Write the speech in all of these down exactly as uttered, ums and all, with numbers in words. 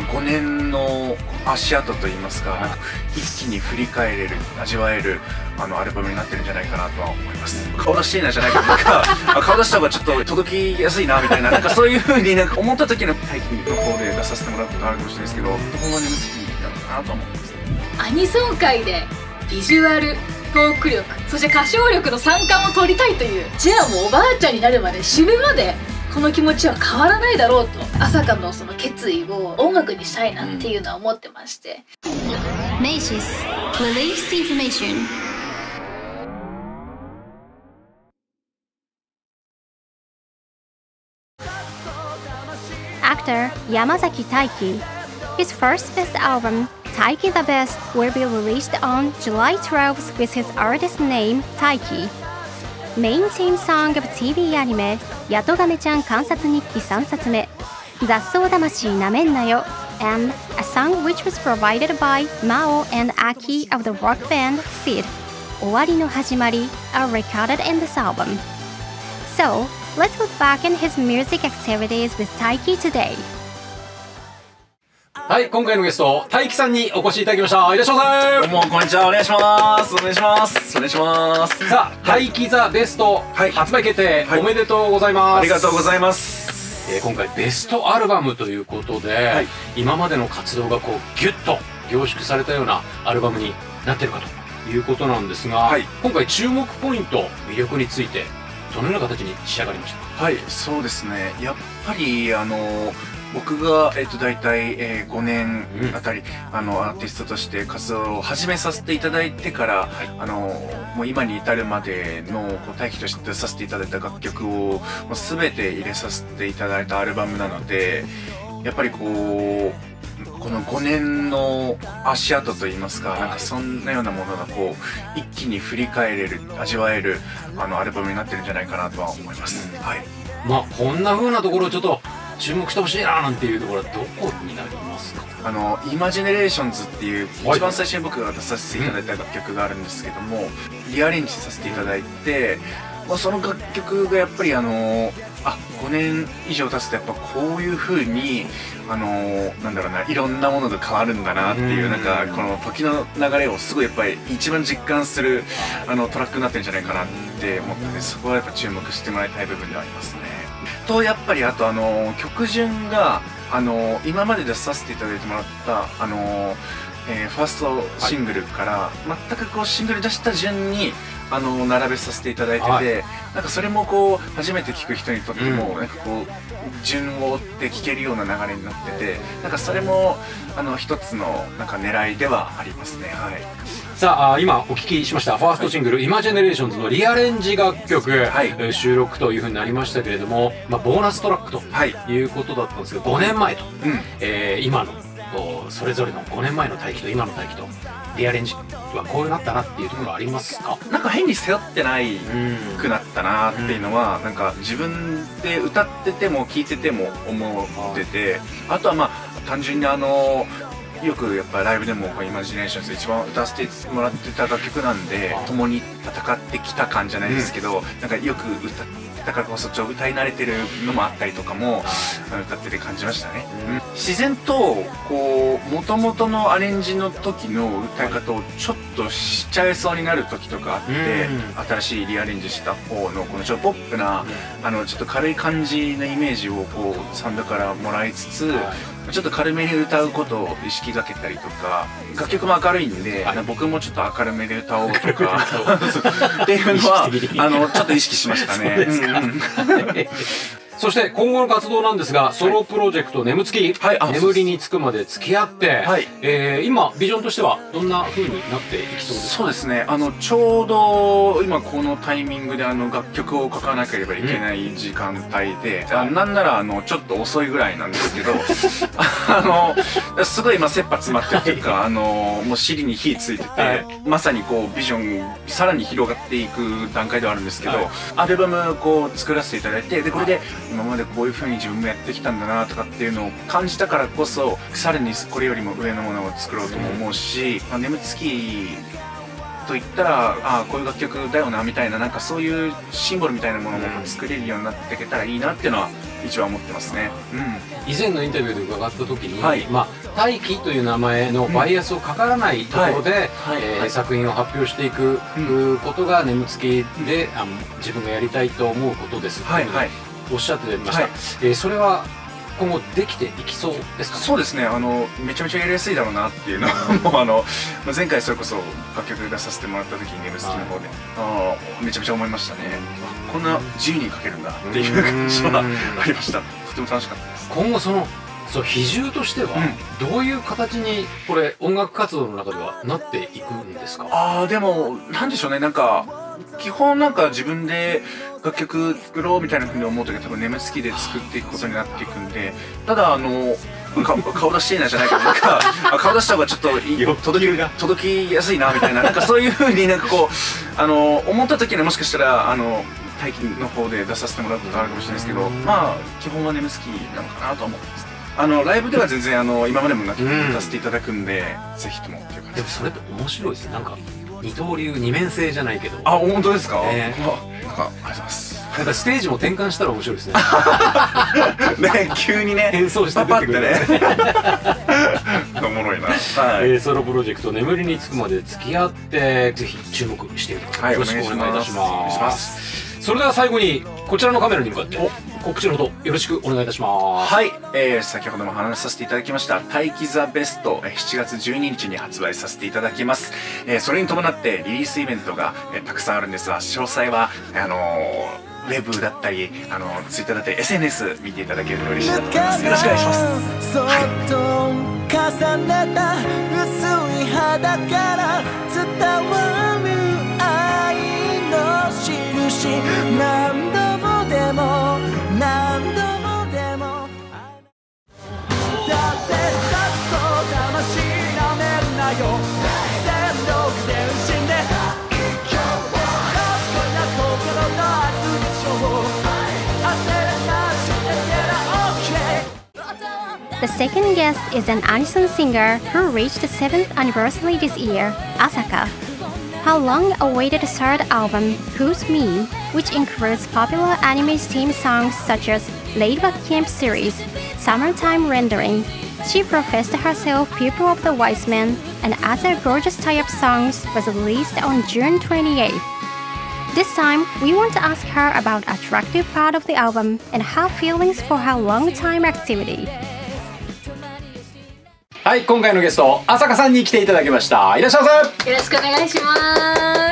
ごねんの足跡といいますか、なんか一気に振り返れる、味わえるあのアルバムになってるんじゃないかなとは思います。顔出していなじゃないかというか顔出した方がちょっと届きやすいなみたいな、なんかそういう風になんか思った時の大気の方で出させてもらうことがあるかもしれないですけど、どこまでも好きなのかなと思います。 アニソン界でビジュアル、トーク力、そして歌唱力の三冠を取りたいという、じゃあもうおばあちゃんになるまで死ぬまでこの気持ちは変わらないだろうと、朝香のその決意を音楽にしたいなっていうのは思ってまして。 Macy's Release Information. Actor Yamazaki Taiki. His first best album, Taiki the Best, will be released on July twelfth with his artist name Taiki. Main theme song of ティーブイ アニメ「ヤトガメちゃん観察日記さんさつめ雑草魂なめんなよ」and a song which was provided by Mao and Aki of the rock band Seed, 終わりの始まり are recorded in this album. So, let's look back in his music activities with Taiki today. はい、今回のゲスト、大輝さんにお越しいただきました。いらっしゃいませ。 どうも、こんにちは。お願いします。お願いします。お願いします。 さあ、大輝ザベスト、はい、発売決定、はい、おめでとうございます。 ありがとうございます。 えー、今回ベストアルバムということで、はい、今までの活動がこうギュッと凝縮されたようなアルバムになっているかということなんですが、はい、今回注目ポイント、魅力についてどのような形に仕上がりましたか？ はい、そうですね。やっぱりあの僕が、えー、と大体、えー、ごねんあたり、うん、あのアーティストとして活動を始めさせていただいてから、はい、あのもう今に至るまでのこう大輝として出させていただいた楽曲をもう全て入れさせていただいたアルバムなので、やっぱりこうこのごねんの足跡といいますか、はい、なんかそんなようなものがこう一気に振り返れる、味わえるあのアルバムになってるんじゃないかなとは思います。うん、はい。 まあこんな風なところをちょっと注目してほしいななんていうところはどこになりますか？ あのイマジネレーションズっていう一番最初に僕が出させていただいた楽曲があるんですけども、うん、リアレンジさせていただいて、まあ、その楽曲がやっぱりあのあごねん以上経つとやっぱこういう風にあのなんだろうな、いろんなものが変わるんだなっていう、なんかこの時の流れをすごいやっぱり一番実感するあのトラックになってるんじゃないかなって思ったので、そこはやっぱ注目してもらいたい部分ではありますね。とやっぱりあとあの曲順があの今まで出させていただいてもらったあの、えー、ファーストシングルから全くこうシングル出した順にあの並べさせていただいてて、はい、なんかそれもこう初めて聴く人にとっても、うん、なんかこう順を追って聴けるような流れになってて、なんかそれもあの一つのなんか狙いではありますね。はい。 さあ今お聞きしましたファーストシングル「イマジェネレーションズ」のリアレンジ楽曲、はい、収録というふうになりましたけれども、まあ、ボーナストラックということだったんですけど、ごねんまえと、うん、えー、今のそれぞれのごねんまえの大輝と今の大輝とリアレンジはこうなったなっていうところありますか？ なんか変に背負ってないくなったなっていうのは、うん、なんか自分で歌ってても聴いてても思ってて、あとはまあ単純にあのよくやっぱライブでもイマジネーションズ一番歌わせてもらってた楽曲なんで、共に戦ってきた感じゃないですけど、うん、なんかよく歌だからこそちょ歌い慣れてるのもあったりとかも歌ってて感じましたね。うん、自然とこう元々のアレンジの時の歌い方をちょっとしちゃいそうになる時とかあって、うん、新しいリアレンジした方のこのちょっとポップな、うん、あのちょっと軽い感じのイメージをこうサウンドからもらいつつ、ちょっと軽めに歌うことを意識がけたりとか、楽曲も明るいんで、はい、僕もちょっと明るめで歌おうとかっていうのはあのちょっと意識しましたね。 そして今後の活動なんですが、ソロプロジェクト「眠つき」眠りにつくまで付き合って、はい、えー、今ビジョンとしてはどんな風になっていきそうですか？ そうですね、あのちょうど今このタイミングであの楽曲を書かなければいけない時間帯で、うん、なんならあのちょっと遅いぐらいなんですけどあのすごい今切羽詰まってるというか、あのもう尻に火ついてて、はい、まさにこうビジョンさらに広がっていく段階ではあるんですけど、はい、アルバムこう作らせていただいて、でこれで今までこういう風に自分もやってきたんだなとかっていうのを感じたからこそ、さらにこれよりも上のものを作ろうとも思うし、まあ、眠つきといったらああこういう楽曲だよなみたいな、なんかそういうシンボルみたいなものも作れるようになっていけたらいいなっていうのは一応思ってますね。うん。 以前のインタビューで伺った時に、はい、まあ大輝という名前のバイアスをかからないところで作品を発表していくことが眠つきであの自分がやりたいと思うことですというふうにおっしゃってました。はい、えー、それは今後できていきそうですかね。 そうですね、あのめちゃめちゃやりやすいだろうなっていうのはもうあの前回それこそ楽曲出させてもらった時に眠つきの方で、はい、あめちゃめちゃ思いましたね。こんな自由に書けるんだっていう感じはありました。とても楽しかったです。 今後そのそう比重としてはどういう形にこれ音楽活動の中ではなっていくんですか。 ああでもなんでしょうね、なんか基本なんか自分で楽曲作ろうみたいなふうに思う時は多分眠つきで作っていくことになっていくんで、ただあの顔出していないじゃないけどなんか顔出した方がちょっと届き届きやすいなみたいな、なんかそういうふうになんかこうあの思った時にもしかしたらあの大輝の方で出させてもらうことあるかもしれないですけど、まあ基本は眠つきなのかなと思ってます。あのライブでは全然あの今までも歌わせていただくんで、ぜひともっていう感じ。 でもそれって面白いですね。なんか二刀流二面性じゃないけど。 あ、本当ですか。えー、なんかありがとうございます。 なんかステージも転換したら面白いですね。 ね、急にね演奏して出てくるね。 おもろいな。はい。 えー、ソロプロジェクト眠りにつくまで付き合ってぜひ注目していると。よろしくお願いいたします。それでは最後にこちらのカメラに向かって告知のほどよろしくお願いいたします。 はい、えー、先ほども話させていただきました「大輝ザベスト」しちがつじゅうににちに発売させていただきます。えー、それに伴ってリリースイベントが、えー、たくさんあるんですが、詳細はあのー、ウェブだったりあのツイッターだったり エスエヌエス 見ていただけると嬉しいなと思います。よろしくお願いします。はい、重ねた薄い肌から伝わる愛の印、何度もでも何度もでもだってさっと魂なめんなよ、全力で死んで一挙こんな心の圧力を焦らなしてけら The second guest is an Anison singer who reached the seventh anniversary this year, Asaka. Her long-awaited third album, Who's Me, which includes popular anime theme songs such as Laid-Back Camp Series, Summertime Rendering. She professed herself pupil of the wise men, and other gorgeous tie-up songs was released on June twenty-eighth. This time, we want to ask her about attractive part of the album and her feelings for her long-time activity. はい、今回のゲスト朝香さんに来ていただきました。いらっしゃいませ。よろしくお願いします。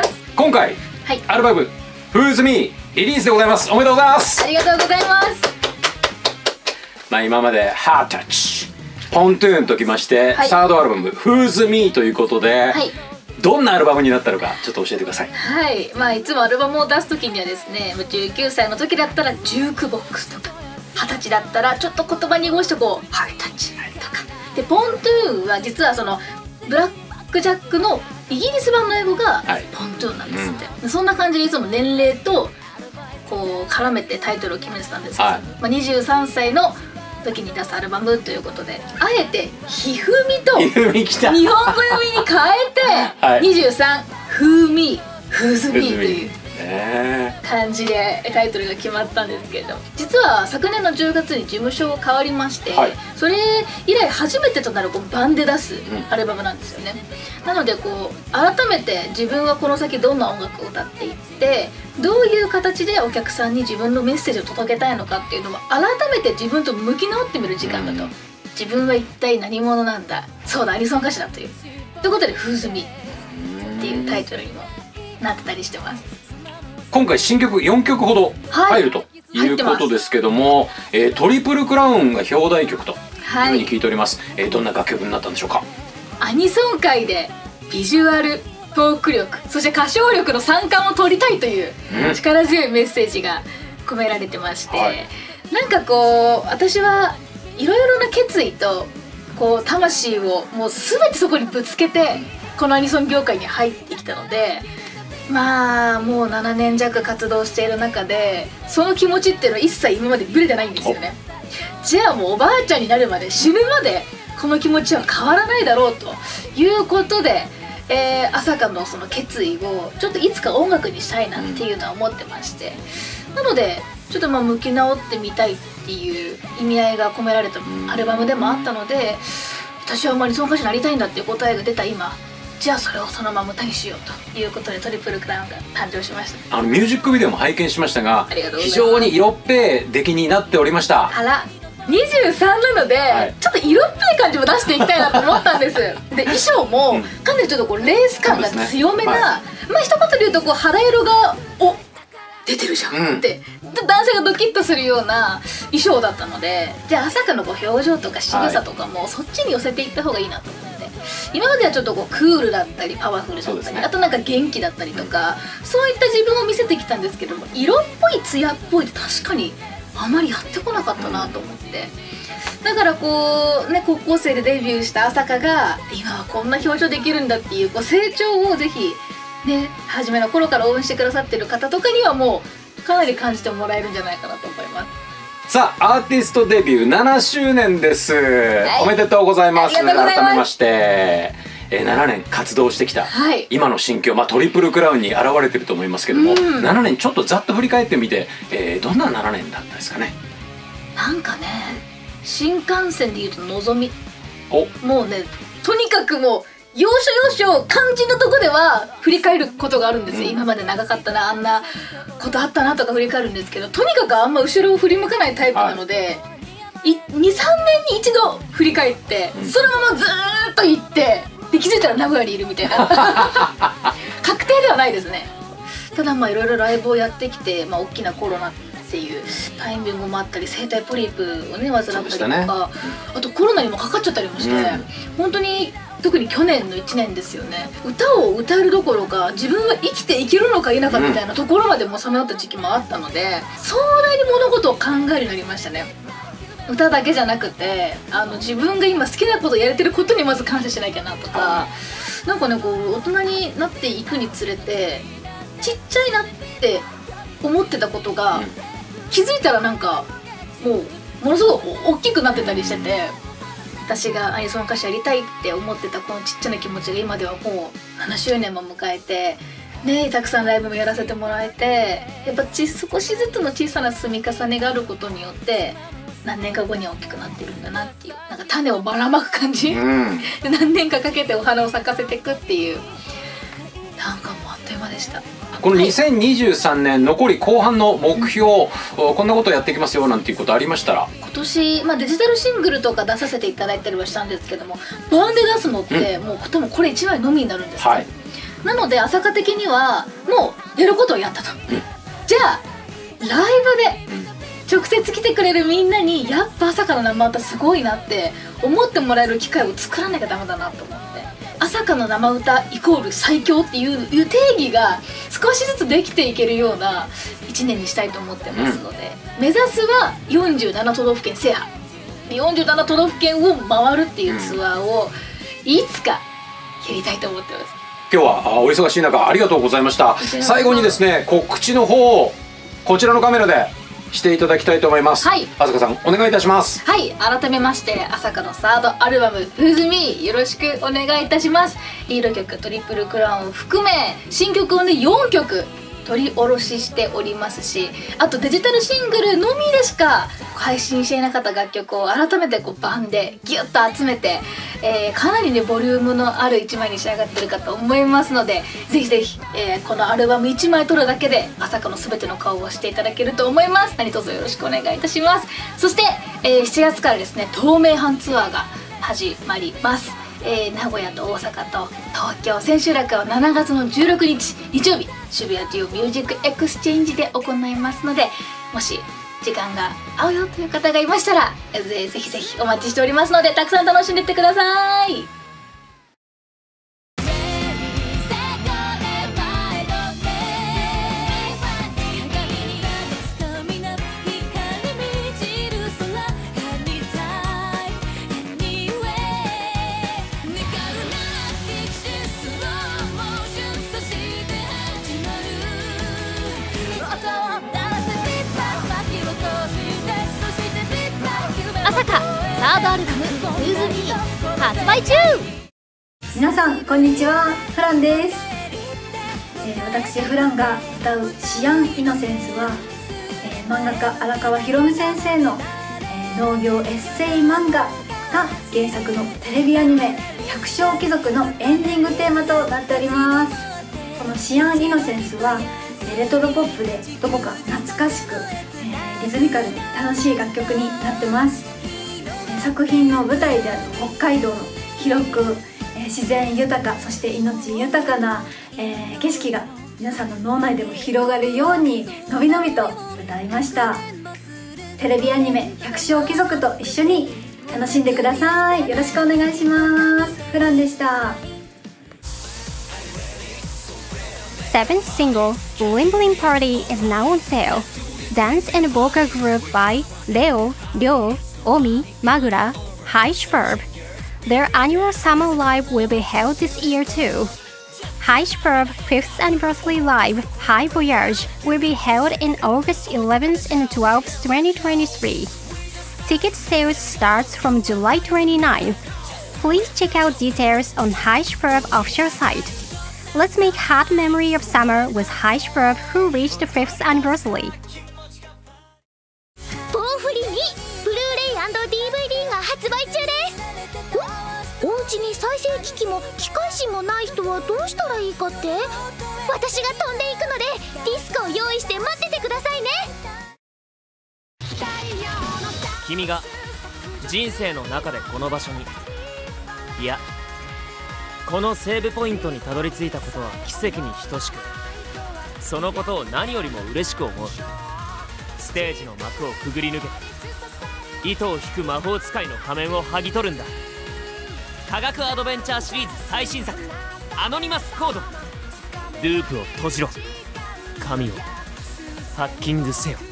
今回、はい、アルバム Who's Me リリースでございます。おめでとうございます。 ありがとうございます。 まあ今まで Heart Touch、ポントゥーンときまして、はい、サードアルバム Who's Me ということで、はい、どんなアルバムになったのかちょっと教えてください。 はい、まあいつもアルバムを出す時にはですね、じゅうきゅうさいの時だったらジュークボックスとか、はたちだったらちょっと言葉に濁してこうハートタッチとかで、ポントゥーンは実はそのブラックジャックのイギリス版の英語がポントゥーンなんですって、はい、うん、そんな感じでいつも年齢とこう絡めてタイトルを決めてたんですけど、はい、まあ、にじゅうさんさいの時に出すアルバムということで、あえてひふみと日本語読みに変えて、はい、にじゅうさんふうみふうずみという感じでタイトルが決まったんですけれど、実は昨年のじゅうがつに事務所が変わりまして、はい、それ以来初めてとなるこう版で出すアルバムなんですよね、うん、なのでこう改めて自分はこの先どんな音楽を歌っていってどういう形でお客さんに自分のメッセージを届けたいのかっていうのを改めて自分と向き直ってみる時間だと、うん、自分は一体何者なんだ、そうだアニソン歌手だというということで「Who's Me」っていうタイトルにもなってたりしてます。 今回新曲よんきょくほど入るということですけども、えー、トリプルクラウンが表題曲というふうに聞いております、はい、えー、どんな楽曲になったんでしょうか。 アニソン界でビジュアル、トーク力、そして歌唱力の三冠を取りたいという力強いメッセージが込められてまして、はい、なんかこう私はいろいろな決意とこう魂をもう全てそこにぶつけてこのアニソン業界に入ってきたので、まあもうななねん弱活動している中でその気持ちっていうのは一切今までブレてないんですよね。じゃあもうおばあちゃんになるまで死ぬまでこの気持ちは変わらないだろうということで、えー、朝香のその決意をちょっといつか音楽にしたいなっていうのは思ってまして、なのでちょっとまあ向き直ってみたいっっていう意味合いが込められたアルバムでもあったので、私はまあ理想の歌手になりたいんだっていう答えが出た今、じゃあそれをそのまま歌にしようということでトリプルクラウンが誕生しました。 あのミュージックビデオも拝見しましたが、 ありがとうございます。 非常に色っぺい出来になっておりました。 あら、にじゅうさんなので、はい、ちょっと色っぽい感じも出していきたいなと思ったんです。で衣装もかなりちょっとこうレース感が強めな、ね、はい、まあ一言で言うとこう肌色がお出てるじゃんって、うん、男性がドキッとするような衣装だったので、じゃあ朝香のこう表情とか仕草とかもそっちに寄せていった方がいいなと思って、今まではちょっとこうクールだったりパワフルだったり、ね、あとなんか元気だったりとか、うん、そういった自分を見せてきたんですけども、色っぽい艶っぽいって確かにあまりやってこなかったなと思って、うん、だからこうね、高校生でデビューした朝香が今はこんな表情できるんだっていう、こう成長をぜひね、初めの頃から応援してくださってる方とかにはもうかなり感じてもらえるんじゃないかなと思います。 さあ、アーティストデビューななしゅうねんです、はい、おめでとうございます。改めまして、えー、ななねん活動してきた、はい、今の心境、まあ、トリプルクラウンに現れてると思いますけども、うん、ななねんちょっとざっと振り返ってみて、えー、どんなななねんだったですかね。 なんかね、新幹線でいうとのぞみ、おもうね、とにかくもう要所要所肝心なとこでは振り返ることがあるんですよ、うん、今まで長かったな、あんなことあったなとか振り返るんですけど、とにかくあんま後ろを振り向かないタイプなので、はい、にさんねんに一度振り返って、うん、そのままずーっと行ってで気づいたら名古屋にいるみたいな確定ではないですね。ただまあいろいろライブをやってきて、まあ、大きなコロナっていうタイミングもあったり、声帯ポリープをね患ったりとか、ね、あとコロナにもかかっちゃったりもして、うん、本当に特に去年のいちねんですよね、歌を歌えるどころか自分は生きていけるのか否かみたいなところまでもさまよった時期もあったので、壮大に物事を考えるようになりましたね。歌だけじゃなくて、あの自分が今好きなことをやれてることにまず感謝しなきゃなとか、なんかね、こう大人になっていくにつれてちっちゃいなって思ってたことが、うん、気づいたらなんかもうものすごく大きくなってたりしてて、私がアニソン歌手やりたいって思ってたこのちっちゃな気持ちが今ではもうななしゅうねんも迎えて、ね、たくさんライブもやらせてもらえて、やっぱち少しずつの小さな積み重ねがあることによって何年か後には大きくなってるんだなっていう、なんか種をばらまく感じ、うん、で何年かかけてお花を咲かせていくっていう、なんかもうあっという間でした。 このにせんにじゅうさんねん、はい、残り後半の目標、うん、こんなことやっていきますよなんていうことありましたら。 今年、まあ、デジタルシングルとか出させていただいたりはしたんですけども、バンで出すのって、うん、もう多分これいちまいのみになるんです、はい、なので朝香的にはもうやることをやったと、うん、じゃあライブで直接来てくれるみんなにやっぱ朝香の生歌すごいなって思ってもらえる機会を作らなきゃダメだなと思って、朝香の生歌イコール最強っていう定義が少しずつできていけるようないちねんにしたいと思ってますので、うん、目指すはよんじゅうなな都道府県制覇、よんじゅうなな都道府県を回るっていうツアーをいつかやりたいと思ってます。 今日はお忙しい中ありがとうございました。最後にですね、告知の方をこちらのカメラでしていただきたいと思います。はい、朝香さんお願いいたします。 はい、改めまして朝香のサードアルバム「Who's Me」よろしくお願いいたします。リード曲トリプルクラウンを含め新曲をねよんきょく取り下ろししておりますし、あとデジタルシングルのみでしか配信していなかった楽曲を改めてこうバンでギュッと集めて、えー、かなりねボリュームのあるいちまいに仕上がってるかと思いますので、ぜひぜひ、えー、このアルバムいちまい撮るだけで朝香の全ての顔をしていただけると思います。何卒よろしくお願いいたします。そして、えー、しちがつからですね東名阪ツアーが始まります。えー、名古屋と大阪と東京、千秋楽はしちがつのじゅうろくにち日曜日渋谷ジオミュージックエクスチェンジで行いますので、もし時間が合うよという方がいましたらぜひぜひお待ちしておりますので、たくさん楽しんでいってください。 朝香サードアルバム「Who's Me」発売中。 皆さんこんにちは、フランです。えー、私フランが歌う「シアン・イノセンスは」えー、漫画家荒川博夢先生の農業エッセイ漫画が原作のテレビアニメ「百姓貴族」のエンディングテーマとなっております。この「シアン・イノセンス」はレトロポップでどこか懐かしく、えー、リズミカルに楽しい楽曲になってます。作品の舞台である北海道の広く、えー、自然豊か、そして命豊かな、えー、景色が皆さんの脳内でも広がるようにのびのびと歌いました。テレビアニメ「百姓貴族」と一緒に楽しんでください。よろしくお願いします。フランでした。 Seventh single, Bling Bling Party, is now on sale. Dance and vocal group by Leo, Ryo, Omi, Magura, High Superb. Their annual summer live will be held this year too. High Superb fifth Anniversary Live, High Voyage, will be held in August eleventh and twelfth, twenty twenty-three. Ticket sales starts from July twenty-ninth. Please check out details on High Superb official site. Let's make hot memory of summer with High Superb, who reached the fifth anniversary. ポーフリにブルーレイ&ディーブイディー が発売中です。おお家に再生機器も機械芯もない人はどうしたらいいかって？私が飛んでいくのでディスクを用意して待っててくださいね。 君が人生の中でこの場所に、いやこのセーブポイントにたどり着いたことは奇跡に等しく、そのことを何よりも嬉しく思う。ステージの幕をくぐり抜けて糸を引く魔法使いの仮面を剥ぎ取るんだ。科学アドベンチャーシリーズ最新作アノニマスコード。ループを閉じろ、神をハッキングせよ。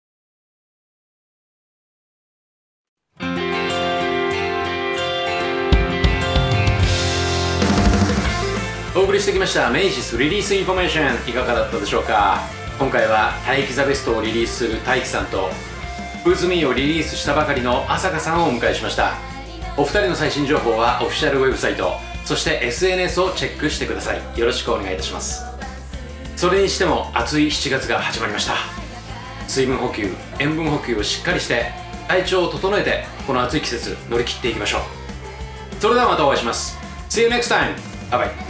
お送りしてきましたメイシスリリースインフォメーション、いかがだったでしょうか。今回は大気ザベストをリリースする大気さんとウズミーをリリースしたばかりの朝香さんをお迎えしました。お二人の最新情報はオフィシャルウェブサイト、そして エスエヌエス をチェックしてください。よろしくお願いいたします。それにしても暑いしちがつが始まりました。水分補給、塩分補給をしっかりして体調を整えてこの暑い季節乗り切っていきましょう。それではまたお会いします。 See you next time! Bye bye!